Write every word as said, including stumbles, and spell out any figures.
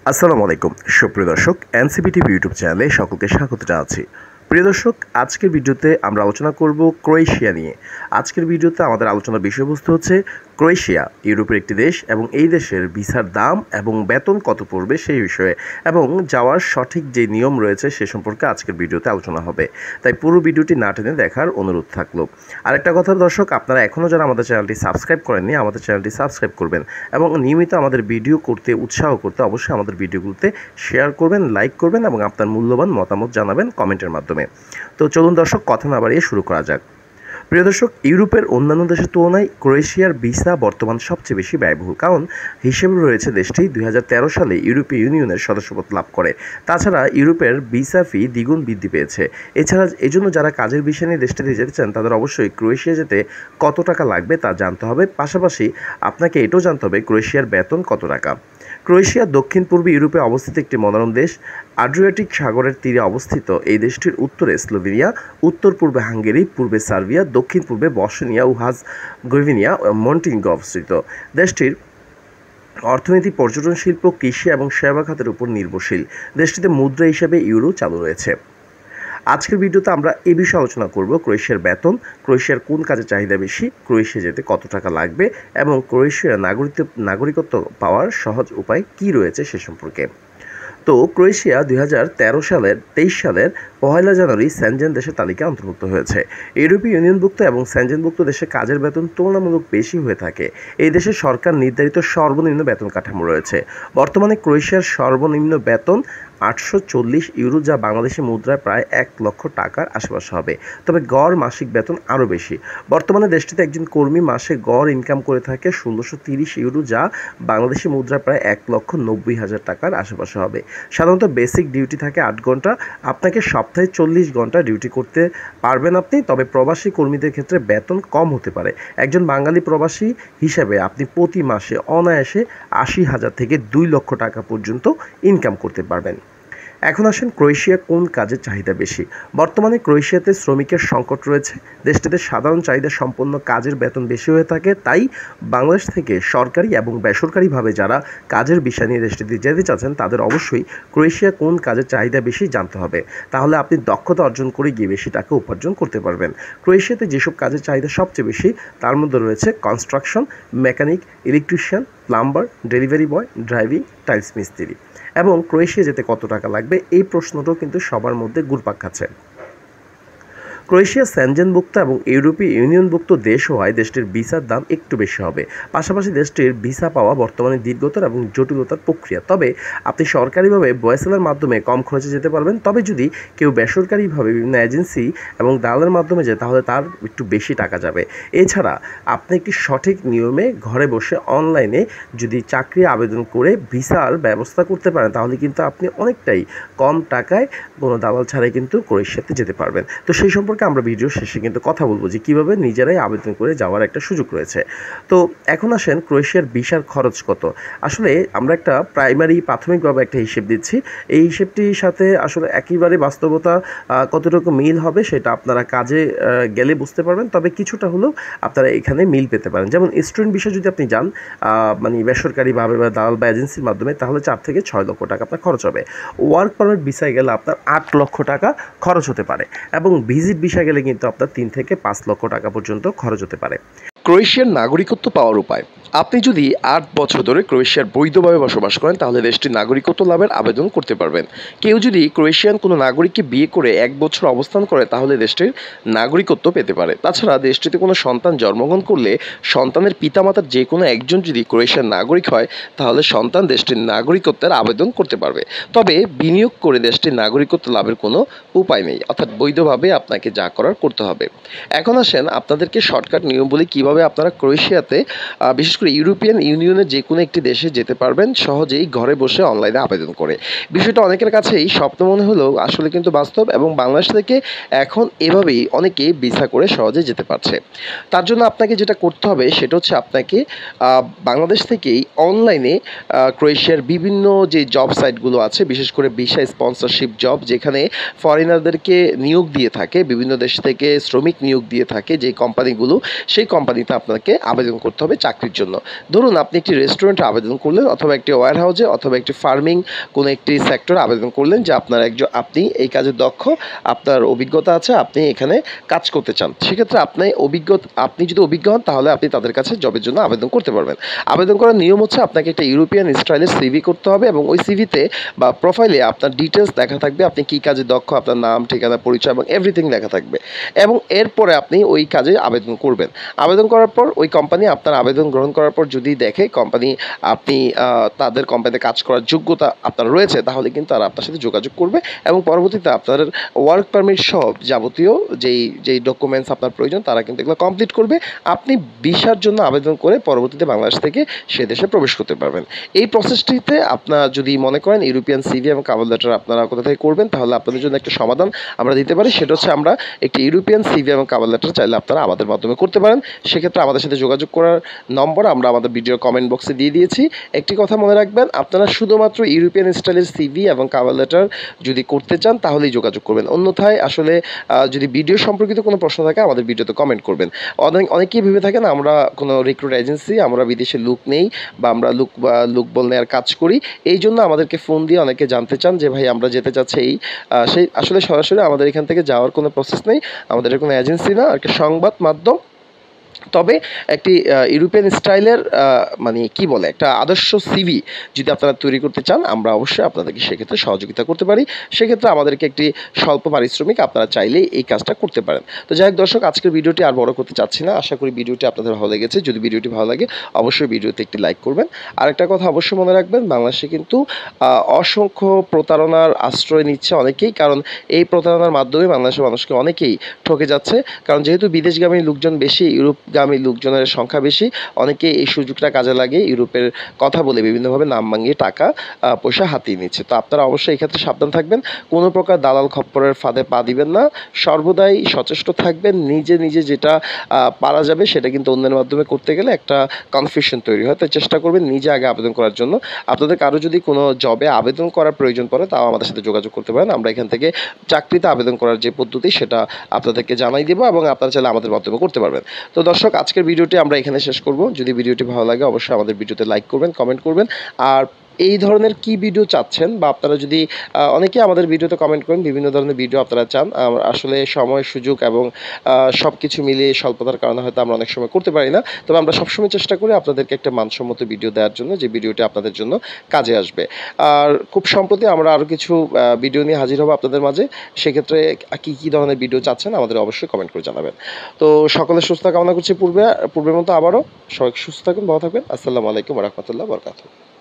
আসসালামু আলাইকুম সুপ্রিয় দর্শক, এনসিপি টিভি ইউটিউব চ্যানেলে সকলকে স্বাগত জানাচ্ছি। প্রিয় দর্শক, আজকের ভিডিওতে আমরা আলোচনা করব ক্রোয়েশিয়া নিয়ে। আজকের ভিডিওতে আমাদের আলোচনার বিষয়বস্তু হচ্ছে ক্রোয়েশিয়া ইউরোপের একটি দেশ এবং এই দেশের ভিসার দাম এবং বেতন কত পড়বে সেই বিষয়ে এবং যাওয়ার সঠিক যে নিয়ম রয়েছে সে সম্পর্কে আজকের ভিডিওতে আলোচনা হবে। তাই পুরো ভিডিওটি না টেনে দেখার অনুরোধ থাকলো। আরেকটা কথা দর্শক, আপনারা এখনও যারা আমাদের চ্যানেলটি সাবস্ক্রাইব করেননি আমাদের চ্যানেলটি সাবস্ক্রাইব করবেন এবং নিয়মিত আমাদের ভিডিও করতে উৎসাহ করতে অবশ্যই আমাদের ভিডিওগুলোতে শেয়ার করবেন, লাইক করবেন এবং আপনার মূল্যবান মতামত জানাবেন কমেন্টের মাধ্যমে। তো চলুন দর্শক, কথা না বাড়িয়ে শুরু করা যাক। প্রিয় দর্শক, ইউরোপের অন্যান্য দেশের তুলনায় ক্রোয়েশিয়ার ভিসা বর্তমান সবচেয়ে বেশি ব্যয়বহুল, কারণ হিসেবে রয়েছে দেশটি দুই হাজার তেরো সালে ইউরোপীয় ইউনিয়নের সদস্যপদ লাভ করে। তাছাড়া ইউরোপের ভিসা ফি দ্বিগুণ বৃদ্ধি পেয়েছে। এছাড়া এজন্য যারা কাজের বিষয় নিয়ে দেশটিতে যেতে চান তাদের অবশ্যই ক্রোয়েশিয়া যেতে কত টাকা লাগবে তা জানতে হবে। পাশাপাশি আপনাকে এটাও জানতে হবে ক্রোয়েশিয়ার বেতন কত টাকা। ক্রোয়েশিয়া দক্ষিণ পূর্ব ইউরোপে অবস্থিত একটি মনোরম দেশ। আড্রিয়াটিক সাগরের তীরে অবস্থিত এই দেশটির উত্তরে স্লোভেনিয়া, উত্তর পূর্বে হাঙ্গেরি, পূর্বে সার্বিয়া, দক্ষিণ পূর্বে বসনিয়া ও হার্জেগোভিনা, মন্টিনিগ্রো অবস্থিত। দেশটির অর্থনীতি পর্যটন শিল্প, কৃষি এবং সেবা খাতের উপর নির্ভরশীল। দেশটিতে মুদ্রা হিসেবে ইউরো চালু রয়েছে। আজকের ভিডিওতে আমরা এই বিষয়ে আলোচনা করব ক্রোয়েশিয়ার বেতন, ক্রোয়েশিয়ার কোন কাজে চাহিদা বেশি, ক্রোয়েশিয়া যেতে কত টাকা লাগবে এবং ক্রোয়েশিয়ার নাগরিক নাগরিকত্ব পাওয়ার সহজ উপায় কী রয়েছে সে সম্পর্কে। তো ক্রোয়েশিয়া দুই হাজার তেরো সালের তেইশ সালের পয়লা জানুয়ারি সেনজেন দেশের তালিকায় অন্তর্ভুক্ত হয়েছে। ইউরোপীয় ইউনিয়নভুক্ত এবং সেনজেনভুক্ত দেশে কাজের বেতন তুলনামূলক বেশি হয়ে থাকে। এই দেশে সরকার নির্ধারিত সর্বনিম্ন বেতন কাঠামো রয়েছে। বর্তমানে ক্রোয়েশিয়ার সর্বনিম্ন বেতন আটশো চল্লিশ ইউরো, যা বাংলাদেশি মুদ্রায় প্রায় এক লক্ষ টাকার আশেপাশে হবে। তবে গড় মাসিক বেতন আরও বেশি। বর্তমানে দেশটিতে একজন কর্মী মাসে গড় ইনকাম করে থাকে ষোলোশো তিরিশ ইউরো, যা বাংলাদেশি মুদ্রায় প্রায় এক লক্ষ নব্বই হাজার টাকার আশেপাশে হবে। সাধারণত বেসিক ডিউটি থাকে আট ঘন্টা। আপনাকে সপ্তাহে চল্লিশ ঘন্টা ডিউটি করতে পারবেন আপনি। তবে প্রবাসী কর্মীদের ক্ষেত্রে বেতন কম হতে পারে। একজন বাঙালি প্রবাসী হিসেবে আপনি প্রতি মাসে অনায়াসে আশি হাজার থেকে দুই লক্ষ টাকা পর্যন্ত ইনকাম করতে পারবেন। এখন আসেন ক্রোয়েশিয়া কোন কাজের চাহিদা বেশি। বর্তমানে ক্রোয়েশিয়াতে শ্রমিকের সংকট রয়েছে। দেশটিতে সাধারণ চাহিদা সম্পন্ন কাজের বেতন বেশি হয়ে থাকে। তাই বাংলাদেশ থেকে সরকারি এবং বেসরকারিভাবে যারা কাজের বিষয় নিয়ে দেশটিতে যেতে চাচ্ছেন তাদের অবশ্যই ক্রোয়েশিয়া কোন কাজের চাহিদা বেশি জানতে হবে। তাহলে আপনি দক্ষতা অর্জন করে গিয়ে বেশি টাকা উপার্জন করতে পারবেন। ক্রোয়েশিয়াতে যেসব কাজের চাহিদা সবচেয়ে বেশি তার মধ্যে রয়েছে construction, mechanic, electrician, plumber, delivery boy, driving, tiles মিস্ত্রি। এবং ক্রোয়েশিয়া যেতে কত টাকা লাগবে এই প্রশ্নটাও কিন্তু সবার মধ্যে ঘুরপাক খাচ্ছে। ক্রোয়েশিয়া সেনজেনভুক্ত এবং ইউরোপীয় ইউনিয়নভুক্ত দেশ হওয়ায় দেশটির ভিসার দাম একটু বেশি হবে। পাশাপাশি দেশটির ভিসা পাওয়া বর্তমানে দীর্ঘতর এবং জটিলতার প্রক্রিয়া। তবে আপনি সরকারিভাবে বয়েসেলের মাধ্যমে কম খরচে যেতে পারবেন। তবে যদি কেউ বেসরকারিভাবে বিভিন্ন এজেন্সি এবং দালালের মাধ্যমে যায় তাহলে তার একটু বেশি টাকা যাবে। এছাড়া আপনি একটি সঠিক নিয়মে ঘরে বসে অনলাইনে যদি চাকরি আবেদন করে ভিসার ব্যবস্থা করতে পারেন তাহলে কিন্তু আপনি অনেকটাই কম টাকায় কোনো দালাল ছাড়াই কিন্তু ক্রোয়েশিয়াতে যেতে পারবেন। তো সেই সম্পর্কে আমরা ভিডিও শেষে কিন্তু কথা বলবো যে কীভাবে নিজেরাই আবেদন করে যাওয়ার একটা সুযোগ রয়েছে। তো এখন আসেন ক্রোয়েশিয়ার ভিসার খরচ কত। আসলে আমরা একটা প্রাইমারি প্রাথমিকভাবে একটা হিসেব দিচ্ছি। এই হিসেবটির সাথে আসলে একেবারে বাস্তবতা কতটুকু মিল হবে সেটা আপনারা কাজে গেলে বুঝতে পারবেন। তবে কিছুটা হলেও আপনারা এখানে মিল পেতে পারেন। যেমন স্টুডেন্ট ভিসা যদি আপনি যান মানে বেসরকারিভাবে বা দালাল বা এজেন্সির মাধ্যমে তাহলে চার থেকে ছয় লক্ষ টাকা আপনার খরচ হবে। ওয়ার্ক পারমিট ভিসায় গেলে আপনার আট লক্ষ টাকা খরচ হতে পারে এবং ভিজিট ভিসা গেলে কিন্তু আপনার তিন থেকে পাঁচ লক্ষ টাকা পর্যন্ত খরচ হতে পারে। ক্রোয়েশিয়ার নাগরিকত্ব পাওয়ার উপায়। আপনি যদি আট বছর ধরে ক্রোয়েশিয়ার বৈধভাবে বসবাস করেন তাহলে দেশটির নাগরিকত্ব লাভের আবেদন করতে পারবেন। কেউ যদি ক্রোয়েশিয়ান কোনো নাগরিককে বিয়ে করে এক বছর অবস্থান করে তাহলে দেশটির নাগরিকত্ব পেতে পারে। তাছাড়া দেশটিতে কোনো সন্তান জন্মগ্রহণ করলে সন্তানের পিতামাতার যে কোনো একজন যদি ক্রোয়েশিয়ার নাগরিক হয় তাহলে সন্তান দেশটির নাগরিকত্বের আবেদন করতে পারবে। তবে বিনিয়োগ করে দেশটির নাগরিকত্ব লাভের কোনো উপায় নেই, অর্থাৎ বৈধভাবে আপনাকে যা করার করতে হবে। এখন আসেন আপনাদেরকে শর্টকাট নিয়ম বলি কীভাবে আপনারা ক্রোয়েশিয়াতে বিশেষ করে ইউরোপিয়ান ইউনিয়নের যে কোনো একটি দেশে যেতে পারবেন সহজেই ঘরে বসে অনলাইনে আবেদন করে। বিষয়টা অনেকের কাছেই স্বপ্ন মনে হলেও আসলে কিন্তু বাস্তব এবং বাংলাদেশ থেকে এখন এভাবেই অনেকে ভিসা করে সহজে যেতে পারছে। তার জন্য আপনাকে যেটা করতে হবে সেটা হচ্ছে আপনাকে বাংলাদেশ থেকেই অনলাইনে ক্রোয়েশিয়ার বিভিন্ন যে জব সাইটগুলো আছে বিশেষ করে ভিসা স্পন্সরশিপ জব, যেখানে ফরেনারদেরকে নিয়োগ দিয়ে থাকে, বিভিন্ন দেশ থেকে শ্রমিক নিয়োগ দিয়ে থাকে যে কোম্পানিগুলো, সেই কোম্পানি কোম্পানিতে আপনাকে আবেদন করতে হবে চাকরির জন্য। ধরুন আপনি একটি রেস্টুরেন্টে আবেদন করলেন, অথবা একটি ওয়্যার হাউসে, অথবা একটি ফার্মিং কোনো একটি সেক্টরে আবেদন করলেন যে আপনার একজন আপনি এই কাজে দক্ষ, আপনার অভিজ্ঞতা আছে, আপনি এখানে কাজ করতে চান। সেক্ষেত্রে আপনি অভিজ্ঞতা আপনি যদি অভিজ্ঞ হন তাহলে আপনি তাদের কাছে জবের জন্য আবেদন করতে পারবেন। আবেদন করার নিয়ম হচ্ছে আপনাকে একটা ইউরোপিয়ান স্টাইলের সিভি করতে হবে, এবং ওই সিভিতে বা প্রোফাইলে আপনার ডিটেলস লেখা থাকবে, আপনি কী কাজে দক্ষ, আপনার নাম, ঠিকানা, পরিচয় এবং এভরিথিং লেখা থাকবে। এবং এরপরে আপনি ওই কাজে আবেদন করবেন। আবেদন করার পর ওই কোম্পানি আপনার আবেদন গ্রহণ করার পর যদি দেখে কোম্পানি আপনি তাদের কোম্পানিতে কাজ করার যোগ্যতা আপনার রয়েছে, তাহলে কিন্তু তারা আপনার সাথে যোগাযোগ করবে, এবং পরবর্তীতে আপনার ওয়ার্ক পারমিট সব যাবতীয় যেই যেই ডকুমেন্টস আপনার প্রয়োজন তারা কিন্তু এগুলো কমপ্লিট করবে। আপনি ভিসার জন্য আবেদন করে পরবর্তীতে বাংলাদেশ থেকে সে দেশে প্রবেশ করতে পারবেন। এই প্রসেসটিতে আপনার যদি মনে করেন ইউরোপিয়ান সিভি এবং কভার লেটার আপনারা কোথা থেকে করবেন, তাহলে আপনাদের জন্য একটা সমাধান আমরা দিতে পারি। সেটা হচ্ছে আমরা একটি ইউরোপিয়ান সিভি এবং কভার লেটার চাইলে আপনারা আমাদের মাধ্যমে করতে পারেন। সেক্ষেত্রে আমাদের সাথে যোগাযোগ করার নম্বর আমরা আমাদের ভিডিওর কমেন্ট বক্সে দিয়ে দিয়েছি। একটি কথা মনে রাখবেন, আপনারা শুধুমাত্র ইউরোপিয়ান স্টাইলের সিভি এবং কভার লেটার যদি করতে চান তাহলেই যোগাযোগ করবেন। অন্যথায় আসলে যদি ভিডিও সম্পর্কিত কোনো প্রশ্ন থাকে আমাদের ভিডিওতে কমেন্ট করবেন। অনেক অনেকেই ভেবে থাকেন আমরা কোনো রিক্রুট এজেন্সি, আমরা বিদেশে লুক নেই বা আমরা লুক বা লুক বল নেওয়ার কাজ করি। এই জন্য আমাদেরকে ফোন দিয়ে অনেকে জানতে চান যে ভাই আমরা যেতে চাচ্ছি এই সেই আসলে সরাসরি আমাদের এখান থেকে যাওয়ার কোনো প্রসেস নেই। আমাদের কোনো এজেন্সি না, একটা সংবাদ মাধ্যম। তবে একটি ইউরোপিয়ান স্টাইলের মানে কি বলে একটা আদর্শ সিভি যদি আপনারা তৈরি করতে চান, আমরা অবশ্যই আপনাদেরকে সেক্ষেত্রে সহযোগিতা করতে পারি। সেক্ষেত্রে আমাদেরকে একটি স্বল্প পারিশ্রমিক আপনারা চাইলেই এই কাজটা করতে পারেন। তো যাই হোক দর্শক, আজকের ভিডিওটি আর বড় করতে চাচ্ছি না। আশা করি ভিডিওটি আপনাদের ভালো লেগেছে। যদি ভিডিওটি ভালো লাগে অবশ্যই ভিডিওতে একটি লাইক করবেন। আর একটা কথা অবশ্যই মনে রাখবেন, বাংলাদেশে কিন্তু অসংখ্য প্রতারণার আশ্রয় নিচ্ছে অনেকেই, কারণ এই প্রতারণার মাধ্যমে বাংলাদেশের মানুষকে অনেকেই ঠকে যাচ্ছে। কারণ যেহেতু বিদেশগামী লোকজন বেশি, ইউরোপ গামী লোকজনের সংখ্যা বেশি, অনেকে এই সুযোগটা কাজে লাগে ইউরোপের কথা বলে বিভিন্নভাবে নাম ভাঙিয়ে টাকা পয়সা হাতিয়ে নিচ্ছে। তো আপনারা অবশ্যই এই ক্ষেত্রে সাবধান থাকবেন, কোনো প্রকার দালাল খপ্পরের ফাঁদে পা দিবেন না, সর্বদাই সচেষ্ট থাকবেন। নিজে নিজে যেটা পারা যাবে সেটা কিন্তু অন্যের মাধ্যমে করতে গেলে একটা কনফিউশন তৈরি হয়। তাই চেষ্টা করবেন নিজে আগে আবেদন করার জন্য। আপনাদের কারো যদি কোনো জবে আবেদন করার প্রয়োজন পড়ে তাও আমাদের সাথে যোগাযোগ করতে পারেন। আমরা এখান থেকে চাকরিতে আবেদন করার যে পদ্ধতি সেটা আপনাদেরকে জানাই দেবো, এবং আপনারা চাইলে আমাদের মাধ্যমে করতে পারবেন। তো দর্শক, আজকের ভিডিওটি আমরা এখানে শেষ করব। যদি ভিডিওটি ভালো লাগে অবশ্যই আমাদের ভিডিওতে লাইক করবেন, কমেন্ট করবেন। আর এই ধরনের কি ভিডিও চাচ্ছেন, বা আপনারা যদি অনেকে আমাদের ভিডিওতে কমেন্ট করেন বিভিন্ন ধরনের ভিডিও আপনারা চান, আসলে সময় সুযোগ এবং সব কিছু মিলিয়ে স্বল্পতার কারণে হয়তো আমরা অনেক সময় করতে পারি না। তবে আমরা সবসময় চেষ্টা করি আপনাদেরকে একটা মানসম্মত ভিডিও দেওয়ার জন্য, যে ভিডিওটি আপনাদের জন্য কাজে আসবে। আর খুব সম্প্রতি আমরা আরও কিছু ভিডিও নিয়ে হাজির হব আপনাদের মাঝে। সেক্ষেত্রে কী কী ধরনের ভিডিও চাচ্ছেন আমাদের অবশ্যই কমেন্ট করে জানাবেন। তো সকলের সুস্থতা কামনা করছি পূর্বে পূর্বের মতো আবারও। সবাই সুস্থ থাকুন, ভালো থাকবেন। আসসালামু আলাইকুম ওয়া রাহমাতুল্লাহি ওয়া বারাকাতুহু।